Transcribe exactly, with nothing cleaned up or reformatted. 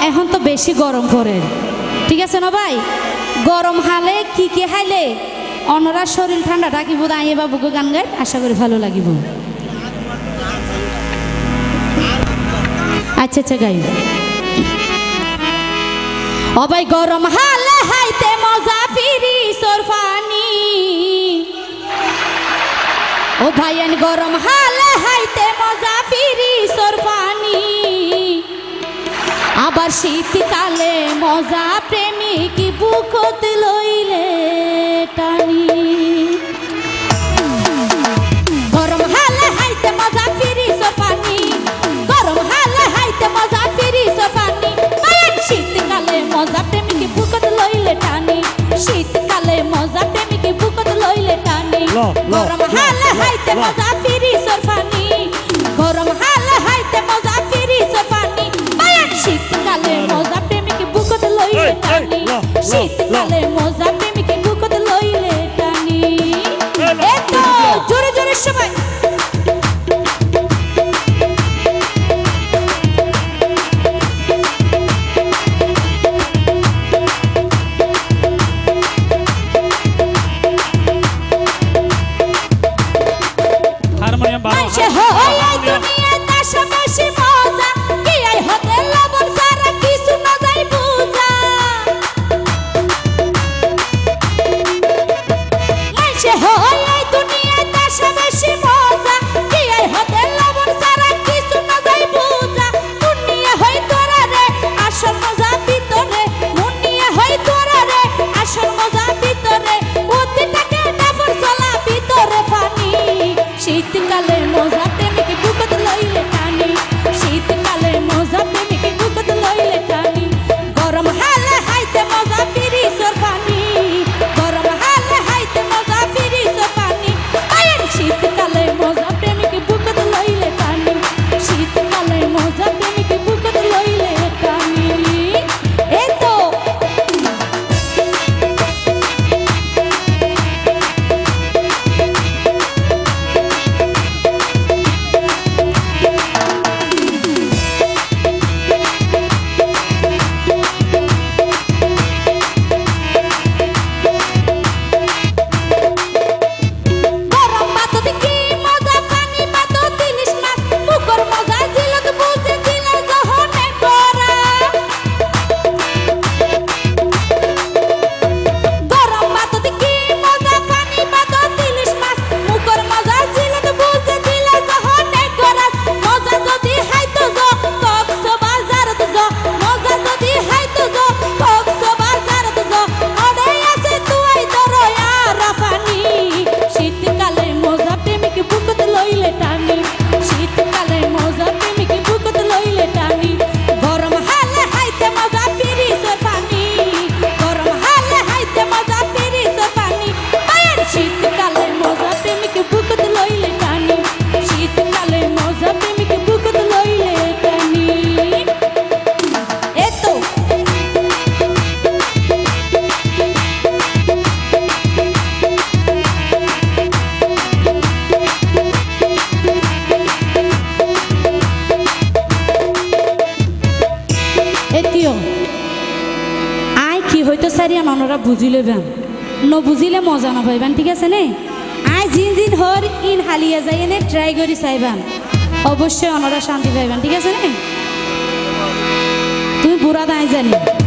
এখন তো বেশি গরম পড়ে, ঠিক আছে না ভাই? গরম হালে কি কি খাইলে অনরা শরীর ঠান্ডা থাকিব, আইয়ে বাবুকে গান গাই, আশা করি ভালো লাগিব। আচ্ছা আচ্ছা গাই। ও ভাই গরম হালে হাইতে মজা ফিরি সরফানি, ও ভাইয়ান গরম হালে হাইতে মজা ফিরি সরফানি, আবার শীতকালে মজা প্রেমিক বুকত লইলে টানি। গরম হালে হাইতে মজা ফিরি সরফানি, গরম হালে হাইতে মজা ফিরি সরফানি, শীতকালে মজা প্রেমিক বুকত লইলে টানি, শীতকালে মজা প্রেমিক বুকত লইলে টানি। গরম হালে হাইতে মজা ফিরি সরফানি, গরম হালে হাইতে মজা ফিরি সরফানি, শীতকালে মজা প্রেমিক বুকত লইলে টানি, শীতকালে মজা প্রেমিক বুকত লইলে টানি। এতো জোরে জোরে সবাই শীতকালে মজা প্রেমিক বুকত লইলে টানি, শীতকালে মজা প্রেমিক বুকত লইলে টানি। গরম হালে হাইতে মজা ফিরি সরফানি, গরম হালে হাইতে মজা ফিরি সরফানি, শীতকালে মজা প্রেমিক বুকত লইলে টানি, শীতকালে মজা প্রেমিক বুকত লইলে টানি। এই তো আই কি হয়তো সারিয়া ননরা বুঝি লইবেন, ন বুঝিলে মজা না পাইবেন, ঠিক আছে নে? আই জিন জিন হর ইন হালিয়া যাই এনে ট্রাই করি চাইবেন, অবশ্যই অনরা শান্তি পাইবেন, ঠিক আছে নে? তুমি বুড়া দায় জানি।